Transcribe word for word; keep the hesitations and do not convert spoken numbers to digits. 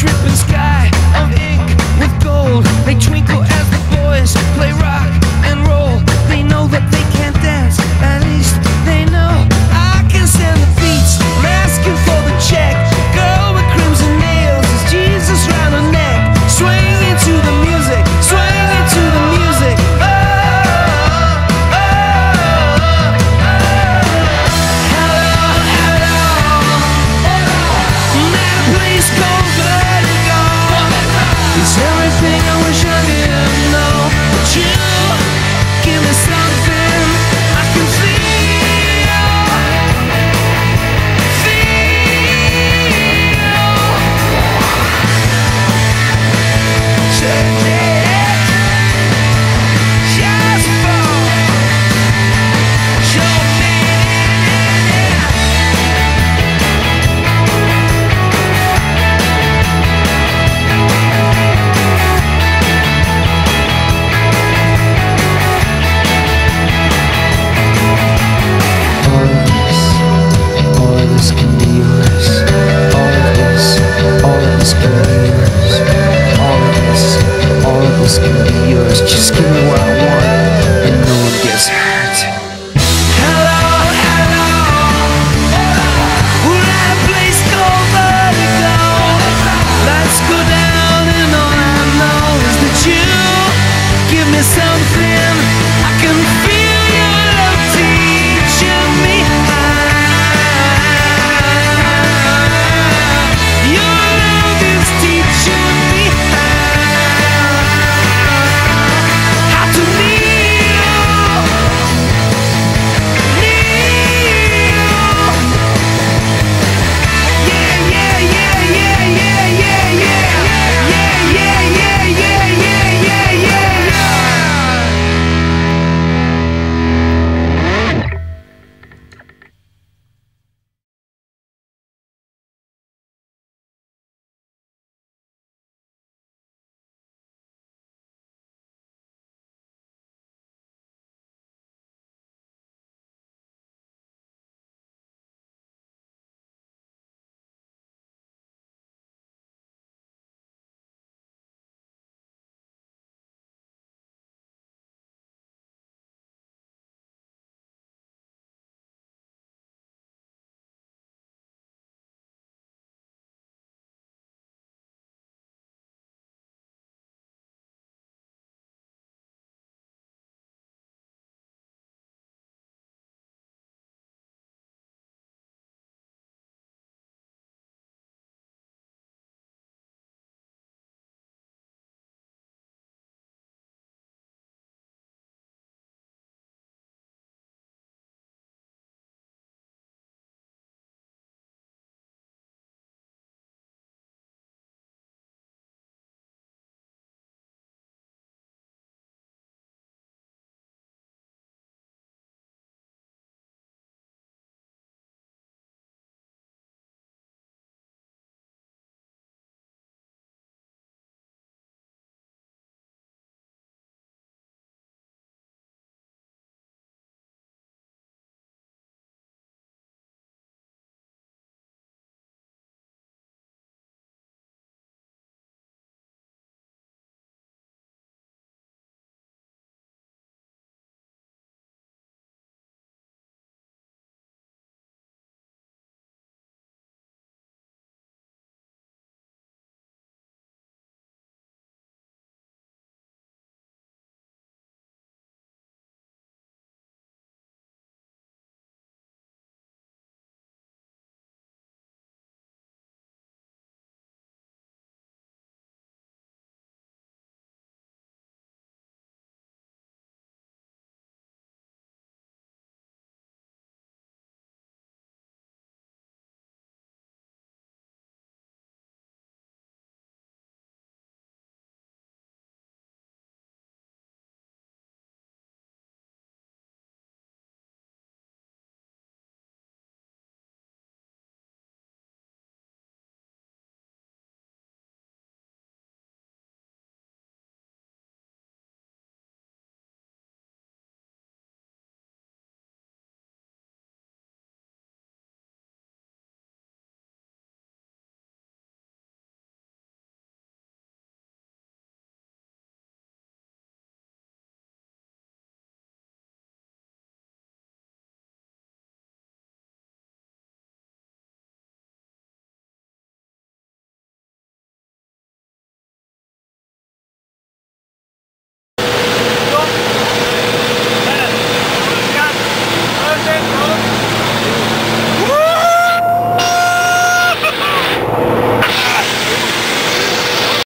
dripping sky of ink with gold. They twinkle as the boys play rock and roll. They know that they can't dance, at least they know I can stand the beats. I'm asking for the check. Girl with crimson nails, is Jesus round her neck? Swing into the music, swing into the music. Oh, oh, oh, oh. Hello, hello. I'm at a place called Vertigo. It's everything I wish I didn't know, but you